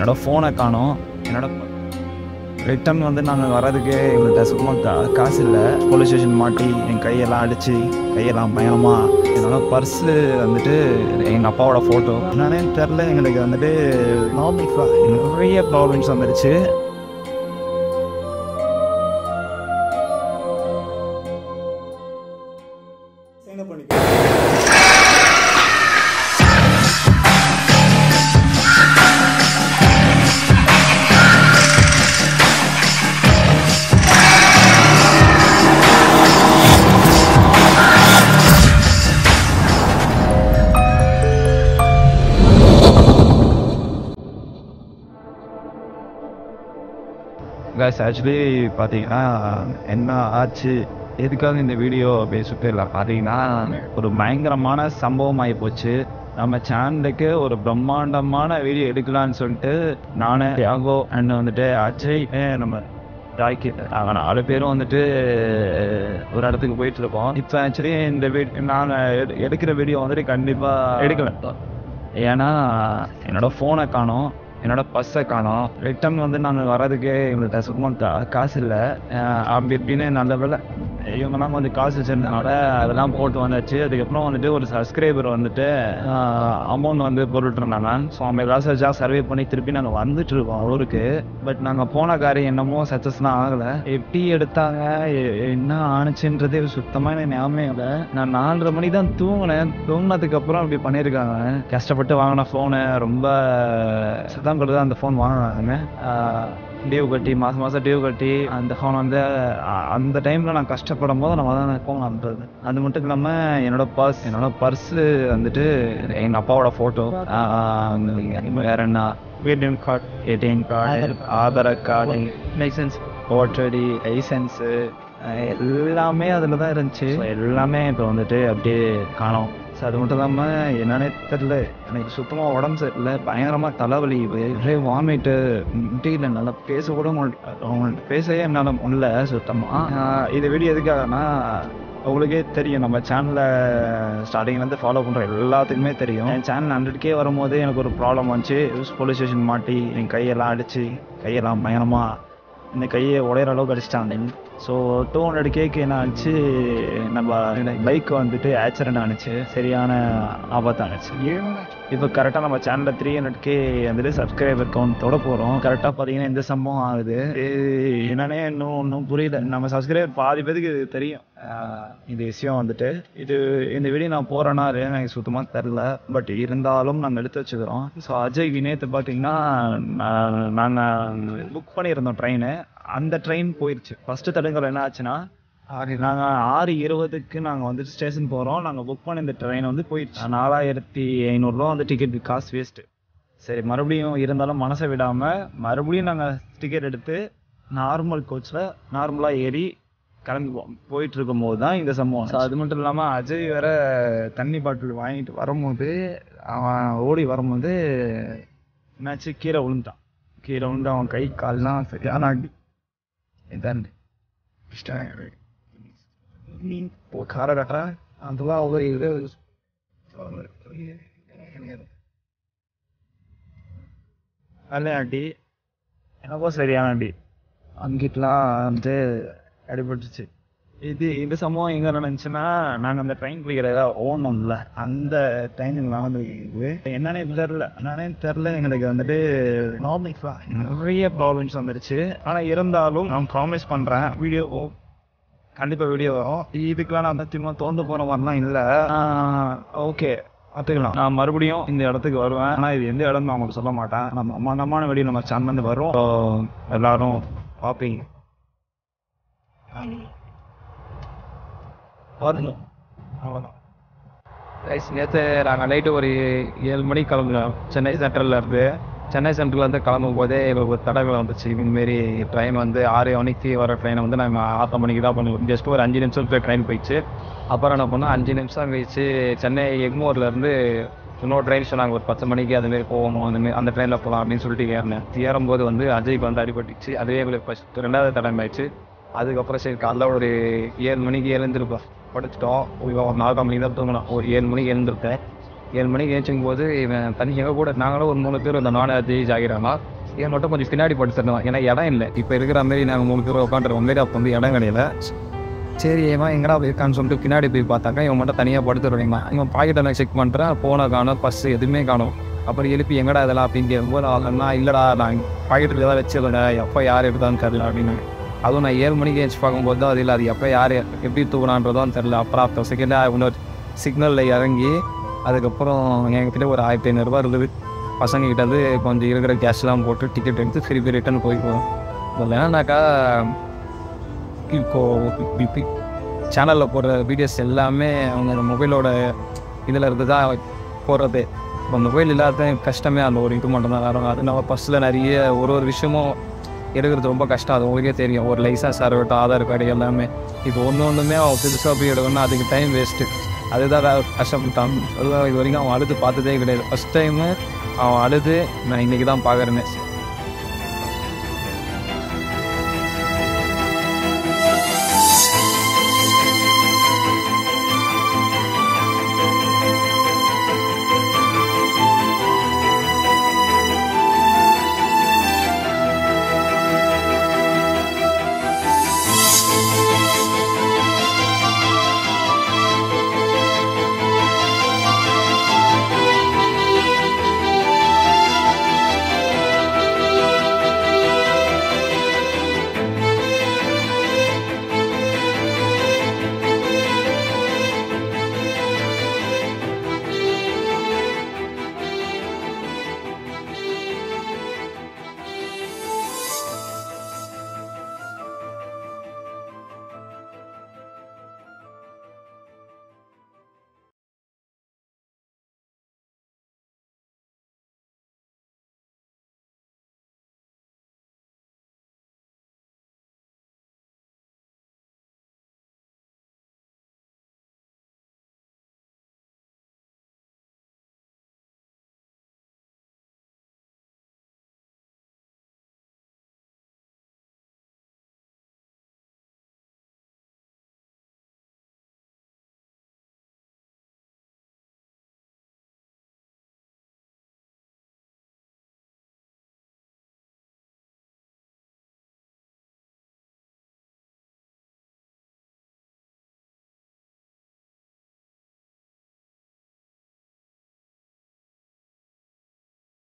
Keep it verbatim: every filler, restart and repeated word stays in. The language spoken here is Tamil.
என்னோடய ஃபோனை காணோம். என்னோட ரிட்டன் வந்து நாங்கள் வர்றதுக்கு எங்கள்கிட்ட சுத்தமாக கா காசு இல்லை. போலீஸ் ஸ்டேஷன் மாட்டி என் கையெல்லாம் அடித்து கையெல்லாம் பயணமாக என்னோட பர்ஸு வந்துட்டு எங்கள் அப்பாவோட ஃபோட்டோ என்னன்னே தெரில. எங்களுக்கு வந்துட்டு நிறைய ப்ராப்ளம்ஸ் வந்துடுச்சு. என்ன பண்ணி கைஸ், ஆக்சுவலி பார்த்தீங்கன்னா என்ன ஆச்சு, எதுக்காக இந்த வீடியோ பேசிட்டு இல்லை பார்த்தீங்கன்னா ஒரு பயங்கரமான சம்பவம் ஆகி போச்சு. நம்ம சேனலுக்கு ஒரு பிரம்மாண்டமான வீடியோ எடுக்கலான்னு சொல்லிட்டு நான் தியாகோ அண்ட் வந்துட்டு அஜய் நம்ம தாய்க்கு நாங்கள் நாலு பேரும் வந்துட்டு ஒரு இடத்துக்கு போயிட்டு இருக்கோம். இப்போ ஆக்சுவலி இந்த வீடியோ நாங்கள் எடுக்கிற வீடியோ வந்துட்டு கண்டிப்பாக எடுக்க வேண்டாம். ஏன்னா என்னோட ஃபோனை காணோம், என்னோட பர்ஸை காணோம். ரிட்டன் வந்து நாங்கள் வர்றதுக்கு எங்கள்கிட்ட சுத்தமாக கா காசு இல்லை. அப்படி இப்படின்னு நல்ல வேலை இவங்கெல்லாம் கொஞ்சம் காசு வச்சிருந்தனால அதெல்லாம் போட்டு வந்தாச்சு. அதுக்கப்புறம் வந்துட்டு ஒரு சப்ஸ்கிரைபர் வந்துட்டு அமௌண்ட் வந்து போட்டுருந்தாங்க. ஸோ அவங்க ஏதாச்சும் சர்வே பண்ணி திருப்பி நாங்கள் வந்துட்டு இருக்கோம் ஊருக்கு. பட் நாங்கள் போன காரியம் என்னமோ சக்ஸஸ்லாம் ஆகலை. எப்படி எடுத்தாங்க என்ன ஆணுச்சுன்றதே சுத்தமாக எனக்கு ஞாபகம் இல்லை. நான் நாலரை மணி தான் தூங்கினேன். தூங்கினதுக்கப்புறம் அப்படி பண்ணியிருக்காங்க. கஷ்டப்பட்டு வாங்கின ஃபோனை ரொம்ப சுத்தம் கொடுத்து அந்த ஃபோன் வாங்கினாங்க. டியூ கட்டி மாதம் மாதம் டியூ கட்டி அந்த ஃபோன் வந்து அந்த டைமில் நான் கஷ்டப்படும் போது நம்ம தான் ஃபோன் அனுப்புறது. அது மட்டும் இல்லாமல் என்னோட பர்ஸ் என்னோட பர்ஸு வந்துட்டு எங்கள் அப்பாவோட ஃபோட்டோ, வேற என்ன ATM card ATM card Aadhaar card license ஓட்டடி லைசன்ஸு எல்லாமே அதில் தான் இருந்துச்சு. எல்லாமே இப்போ வந்துட்டு அப்படியே காணோம். ஸோ அது மட்டும் இல்லாமல் என்னன்னே தெரில, எனக்கு சுத்தமாக உடம்பு சரியில்லை, பயங்கரமாக தலைவலி, ஒரே வாமிட்டு, முடியல, நல்லா பேச கூட அவங்கள்ட்ட பேசவே என்னால் முடியல சுத்தமாக. இது வீடியோ எதுக்காகனா உங்களுக்கே தெரியும், நம்ம சேனலை ஸ்டார்டிங்லேருந்து ஃபாலோ பண்ணுற எல்லாத்துக்குமே தெரியும். என் சேனல் ஹண்ட்ரட் கே வரும்போது எனக்கு ஒரு ப்ராப்ளம் வந்துச்சு. போலீஸ் ஸ்டேஷன் மாட்டி என் கையெல்லாம் அடித்து கையெல்லாம் பயங்கரமாக இந்த கையை உடையிற அளவுக்கு அடிச்சிட்டாங்க. ஸோ டூ ஹண்ட்ரட் கேக்கு என்ன ஆச்சு, நம்ம பைக் வந்துட்டு ஆக்சிடென்ட் ஆனிச்சு, சரியான ஆபத்து ஆனிச்சு. இப்போ கரெக்டாக நம்ம சேனலில் த்ரீ ஹண்ட்ரட் கே வந்துட்டு சப்ஸ்கிரைபர் கவுண்டோட போகிறோம். கரெக்டாக பார்த்தீங்கன்னா இந்த சம்பவம் ஆகுது. என்னன்னே இன்னும் ஒன்றும் புரியல. நம்ம சப்ஸ்கிரைபர் பாதி பேருக்கு இது தெரியும் இந்த விஷயம் வந்துட்டு. இது இந்த வீடியோ நான் போகிறேன்னா அது எனக்கு சுத்தமாக தெரில. பட் இருந்தாலும் நாங்கள் எடுத்து வச்சுக்கிறோம். ஸோ அஜய் வினேத்தை பார்த்தீங்கன்னா நாங்கள் புக் பண்ணியிருந்தோம் ட்ரெயின். அந்த ட்ரெயின் போயிடுச்சு. ஃபஸ்ட்டு தடங்கள் என்ன ஆச்சுன்னா, நாங்கள் ஆறு இருபதுக்கு நாங்கள் வந்துட்டு ஸ்டேஷன் போகிறோம். நாங்கள் புக் பண்ண இந்த ட்ரெயின் வந்து போயிடுச்சு. நாலாயிரத்தி ஐநூறுரூவா வந்து டிக்கெட் காசு வேஸ்ட்டு. சரி, மறுபடியும் இருந்தாலும் மனசை விடாமல் மறுபடியும் நாங்கள் டிக்கெட் எடுத்து நார்மல் கோச்சில் நார்மலாக ஏறி கிளம்பி போயிட்டு இருக்கும் போது தான் இந்த சம்பவம். ஸோ அது மட்டும் இல்லாமல் அஜய் வேற தண்ணி பாட்டில் வாங்கிட்டு வரும்போது அவன் ஓடி வரும்போது என்னாச்சு, கீழே விழுந்துட்டான். கீழே விழுந்து அவன் கை கால்லாம் சரியான அடி. இதான் காரடா அதெல்லாம் அவ்வளோ இது நல்ல அடி, எனக்கும் சரியான அடி. அங்கிட்டலாம் வந்து அடிபட்டுச்சு. இது இந்த சம்பவம் எங்கே நடந்துச்சுன்னா, நாங்கள் அந்த ட்ரெயின் பிடிக்கிறதா ஓடணும்ல, அந்த ட்ரெயினுக்கு நடந்துருக்கு. என்னன்னே தெரில என்னன்னே தெரில எங்களுக்கு வந்துட்டு நிறைய ப்ராப்ளம்ஸ் வந்துடுச்சு. ஆனால் இருந்தாலும் நான் ப்ராமிஸ் பண்ணுறேன், வீடியோ கண்டிப்பாக வீடியோ வரும். இதுக்கெலாம் நான் திரும்ப தோந்து போகிற மாதிரிலாம் இல்லை. ஓகே, பார்த்துக்கலாம். நான் மறுபடியும் இந்த இடத்துக்கு வருவேன். ஆனால் இது எந்த இடம்னு நான் உங்களுக்கு சொல்ல மாட்டேன். நம்ம அம்மாண்டமான வீடியோ நம்ம சேனல்லேருந்து வரும், எல்லாரும் பார்ப்பீங்க. வரணும் அவ்வளோதான். நேற்று நாங்கள் நைட்டு ஒரு ஏழு மணிக்கு கிளம்புனோம் சென்னை சென்ட்ரலில் இருந்து. சென்னை சென்ட்ரலேருந்து கிளம்பும் போதே எங்களுக்கு ஒரு தடவை வந்துச்சு. இதுமாரி ட்ரெயின் வந்து ஆறு மணிக்கு வர ட்ரெயினை வந்து நாங்கள் ஆறு மணிக்கு தான் பண்ணுவோம். ஜஸ்ட் ஒரு அஞ்சு நிமிஷத்துக்கு ட்ரெயின் போயிடுச்சு. அப்புறம் என்ன பண்ணோம், அஞ்சு நிமிஷம் கழிச்சு சென்னை எக்மோர்லேருந்து இன்னொரு ட்ரெயின் சொன்னாங்க ஒரு பத்து மணிக்கு அதுமாரி போகணும், அதுமாரி அந்த ட்ரெயினில் போகலாம் அப்படின்னு சொல்லிட்டு ஏறினேன். ஏறும்போது வந்து அஜய்க்கு வந்து அடிபட்டுச்சு. அதுவே எங்களுக்கு ஃபஸ்ட் ரெண்டாவது தடவை ஆயிடுச்சு. அதுக்கப்புறம் சரி காலைல ஒரு ஏழு மணிக்கு எழுந்திருப்போம், படுத்துட்டோம். ஒரு நாலு மணிக்கு தான் தூங்கணும். ஒரு ஏழு மணிக்கு எழுந்திருப்பேன். ஏழு மணிக்கு ஏச்சும் போது இவன் தனி எங்கள் கூட நாங்களும் ஒரு மூணு பேர் இந்த நாலு அஞ்சு ஆகிறாங்களா இவன் மட்டும் கொஞ்சம் பின்னாடி படுத்துருந்தான். ஏன்னா இடம் இல்லை, இப்போ இருக்கிற மாரி நாங்கள் மூணு பேர் உட்காந்துருக்க மாரி அப்போ வந்து இடம் கிடையாது. சரி இவன் எங்கடா இருக்கான்னு சொல்லிட்டு பின்னாடி போய் பார்த்தாக்கா இவன் மட்டும் தனியாக படுத்துருவீங்களா. இவன் பாக்கெட்டை நான் செக் பண்ணுறேன், ஃபோனை காணும், பஸ்ஸு எதுவுமே காணும். அப்புறம் எழுப்பி எங்கடா இதெல்லாம் அப்படின்னு கேட்கும்போது அதெல்லாம் இல்லைடா நான் பாக்கெட்டில் தான் வச்சிருந்தேன், எப்போ யார் எடுத்தான்னு தெரில அப்படின்னு. அதுவும் நான் ஏழு மணிக்கு ஏச்சு பார்க்கும்போது தான் அது இல்லை, அது எப்போ யார் எப்படி தூக்குறான்றதும் தெரில. அப்புறம் அப்போ செகண்டாக இன்னொரு சிக்னலில் இறங்கி அதுக்கப்புறம் என்கிட்ட ஒரு ஆயிரத்தி ஐநூறுரூவா இருந்தது. பசங்கக்கிட்ட வந்து கொஞ்சம் இருக்கிற கேஷ்லாம் போட்டு டிக்கெட் எடுத்து திருப்பி ரிட்டன் போய்க்குவோம். இதில் என்னன்னாக்கா இப்போது சேனலில் போடுற வீடியோஸ் எல்லாமே அவங்க மொபைலோட இதில் இருந்து தான் போடுறது. இப்போ மொபைல் இல்லாத கஷ்டமே அந்த ஒரு இது மட்டும்தான் வரும். அது நம்ம பஸ்ஸில் நிறைய ஒரு ஒரு விஷயமும் எடுக்கிறது ரொம்ப கஷ்டம். அது உங்களுக்கே தெரியும். ஒரு லைசன்ஸ் இருக்கட்டும், ஆதார் கார்டு எல்லாமே இப்போ ஒன்று ஒன்றுமே அவன் புதுசாக போய் எடுக்கணும்னா அதுக்கு டைம் வேஸ்ட்டு. அதுதான் கஷ்டப்பட்டான். அதுதான் இது வரைக்கும் அவன் அழுது பார்த்ததே கிடையாது. ஃபஸ்ட் டைமு அவன் அழுது நான் இன்றைக்கி தான் பார்க்குறேன்னு.